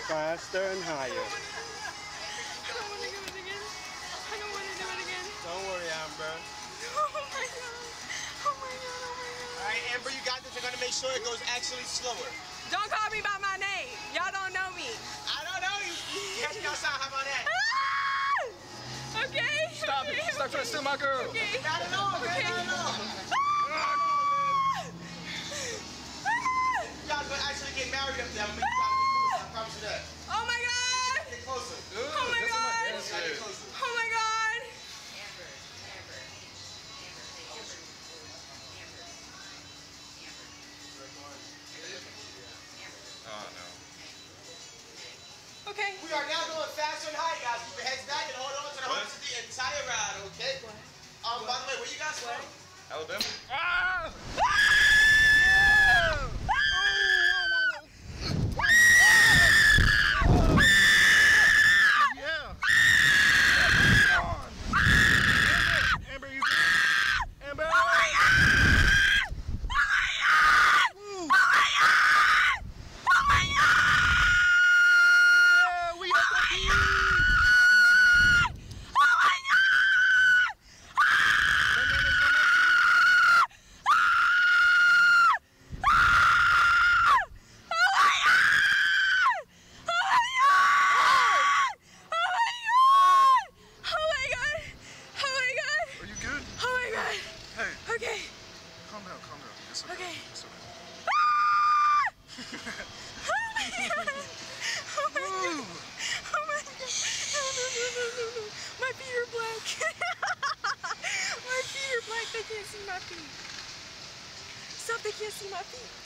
Faster and higher. I don't want to do it again. I don't want to do it again. Don't worry, Amber. Oh my god. Oh my god. Oh my god. Alright, Amber, you got this. I'm gonna make sure it goes actually slower. Don't call me by my name. Y'all don't know me. I don't know you. Catch me outside. How about that? Ah! Okay. Stop it. Stop trying to steal my girl. Okay. Not at all, man. Okay. Not at all. You guys will actually get married up there. I'm gonna make you guys get closer. I promise you that. Oh my god. Get closer. Oh my god. Get closer. Oh my god. Oh no. Okay. We are now going faster and higher, guys. Keep your heads back and hold on to the horse the entire ride, okay? By the way, where you guys from? Alabama. Ah! Yeah. Amber, you good? Amber. Oh my god! Oh my god! Oh my god! Oh my god! We are the oh my god! Are you good? Oh my god. Hey, Okay. calm down, calm down. It's okay. Okay. It's okay. Oh my god. Oh my god. Oh my god. No. My feet are black. My feet are black. They can't see my feet. Stop, they can't see my feet.